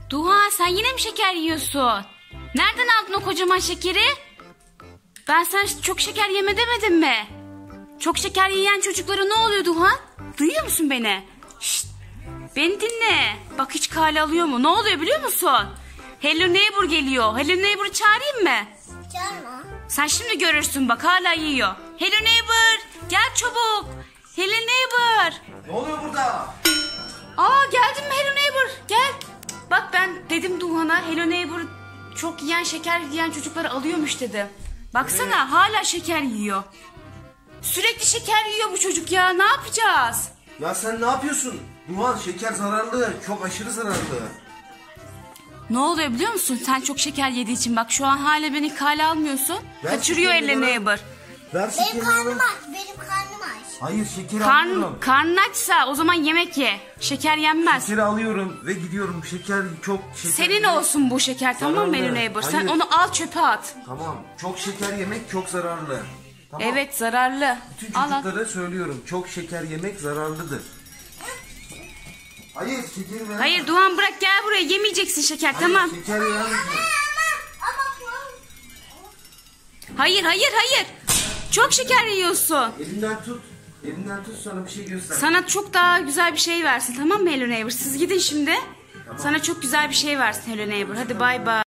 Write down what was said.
Duhan, sen yine mi şeker yiyorsun? Nereden aldın o kocaman şekeri? Ben sana çok şeker yeme demedim mi? Çok şeker yiyen çocuklara ne oluyor Duhan? Duyuyor musun beni? Şşt, beni dinle. Bak hiç kale alıyor mu? Ne oluyor biliyor musun? Hello Neighbor geliyor. Hello Neighbor'ı çağırayım mı? Çağırma. Sen şimdi görürsün, bak hala yiyor. Hello Neighbor, gel çabuk. Hello Neighbor. Ne oluyor burada? Aa, geldin mi Hello Neighbor? Gel. Bak ben dedim Duhan'a, Hello Neighbor çok yiyen, şeker yiyen çocukları alıyormuş dedim. Baksana hala şeker yiyor. Sürekli şeker yiyor bu çocuk ya, ne yapacağız? Ya sen ne yapıyorsun? Duhan, şeker zararlı. Çok aşırı zararlı. Ne oluyor biliyor musun? Sen çok şeker yediği için bak şu an hala beni kale almıyorsun. Ver Kaçırıyor şekerini Hello bana. Neighbor. Ver Benim şekeri karnım bana. aç. Benim karnım aç. Hayır, şekeri alıyorum. Karnın açsa o zaman yemek ye. Şeker yenmez. Şekeri alıyorum ve gidiyorum. Şeker çok şeker. Senin olsun bu şeker, tamam mı Zararlı. Hello Neighbor? Sen Hayır. onu al çöpe at. Tamam. Çok şeker yemek çok zararlı. Tamam. Evet, zararlı. Bütün Al al. çocuklara söylüyorum. Çok şeker yemek zararlıdır. Hayır, şekeri ver. Hayır Duhan, bırak, gel buraya, yemeyeceksin şeker. Hayır, Tamam. şeker yer misin? Hayır. Çok şeker yiyorsun. Elimden tut. Elimden tut, sana bir şey göster. Sana çok daha güzel bir şey versin, tamam mı Hello Neighbor? Siz gidin şimdi. Sana çok güzel bir şey versin Hello Neighbor. Hadi bay bay.